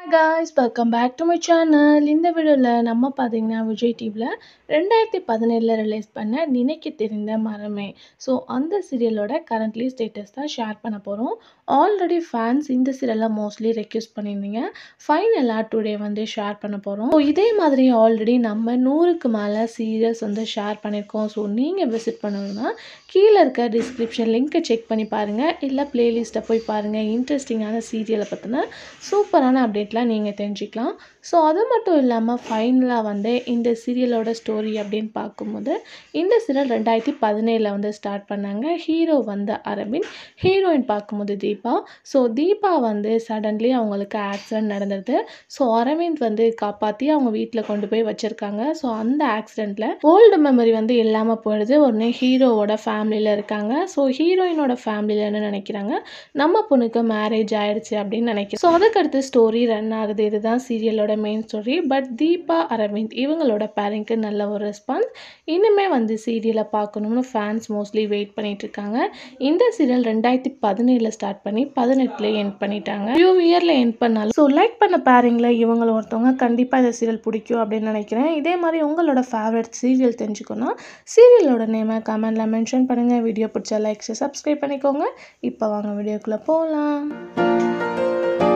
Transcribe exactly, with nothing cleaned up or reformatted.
guys, welcome back to my channel. இந்த வீடியோல நம்ம பாத்தீங்கன்னா விஜய் டிவில ரெண்டாயிரத்து பதினேழுல ரிலீஸ் பண்ண நினைக்க தெரிந்த மரமே. ஸோ அந்த சீரியலோட கரண்ட்லி ஸ்டேட்டஸ் தான் ஷேர் பண்ண போகிறோம். ஆல்ரெடி ஃபேன்ஸ் இந்த சீரியலை மோஸ்ட்லி ரெக்வெஸ்ட் பண்ணியிருந்தீங்க. ஃபைனலாக டுடே வந்து ஷேர் பண்ண போகிறோம். ஸோ இதே மாதிரி ஆல்ரெடி நம்ம நூறுக்கு மேலே சீரியல்ஸ் வந்து ஷேர் பண்ணியிருக்கோம். ஸோ நீங்கள் விசிட் பண்ணணும்னா கீழே இருக்க டிஸ்கிரிப்ஷன் லிங்க்கை செக் பண்ணி பாருங்கள், இல்லை பிளேலிஸ்ட்டை போய் பாருங்கள். இன்ட்ரெஸ்டிங்கான சீரியலை பற்றின சூப்பரான அப்டேட்லாம் நீங்கள் தெரிஞ்சுக்கலாம். ஸோ அது மட்டும் இல்லாமல் ஃபைனலாக வந்து இந்த சீரியலோட ஸ்டோரி அப்படின்னு பார்க்கும்போது இந்த சீரியல் ரெண்டாயிரத்தி பதினேழில் வந்து ஸ்டார்ட் பண்ணாங்க. ஹீரோ வந்து அரவிந்த், ஹீரோயின் பார்க்கும்போது தீபா. ஸோ தீபா வந்து சடன்லி அவங்களுக்கு ஆக்சிடென்ட் நடந்தது. ஸோ அரவிந்த் வந்து காப்பாற்றி அவங்க வீட்டில் கொண்டு போய் வச்சுருக்காங்க. ஸோ அந்த ஆக்சிடெண்ட்டில் ஓல்டு மெமரி வந்து இல்லாமல் போயிடுது. உடனே ஹீரோவோட ஃபேமிலியில் இருக்காங்க. ஸோ ஹீரோயினோட ஃபேமிலியில் என்ன நினைக்கிறாங்க, நம்ம பொண்ணுக்கு மேரேஜ் ஆயிடுச்சு அப்படின்னு நினைக்கிறேன். ஸோ அதுக்கடுத்து ஸ்டோரி ரன் ஆகுது. இதுதான் சீரியலோட main story. But Deepa Aravind இவங்களோட பேரண்ட்க்கு நல்ல ஒரு ரெஸ்பான்ஸ். இனிமே வந்து சீரியலை பார்க்கணும்னு ஃபேன்ஸ் மோஸ்ட்லி வெயிட் பண்ணிட்டு இருக்காங்க. இந்த சீரியல் ரெண்டாயிரத்தி பதினேழுல ஸ்டார்ட் பண்ணி பதினெட்டுல எண்ட் பண்ணிட்டாங்க. ஃபியூ இயர்ல எண்ட் பண்ணாலும் ஸோ லைக் பண்ண பேரிங்ல இவங்கள ஒருத்தவங்க கண்டிப்பாக இந்த சீரியல் பிடிக்கும் அப்படின்னு நினைக்கிறேன். இதே மாதிரி உங்களோட ஃபேவரட் சீரியல் தெரிஞ்சுக்கணும், சீரியலோட நேமை கமெண்ட்ல மென்ஷன் பண்ணுங்க. வீடியோ பிடிச்சா லைக் சப்ஸ்கிரைப் பண்ணிக்கோங்க. இப்போ வாங்க வீடியோக்குள்ள போகலாம்.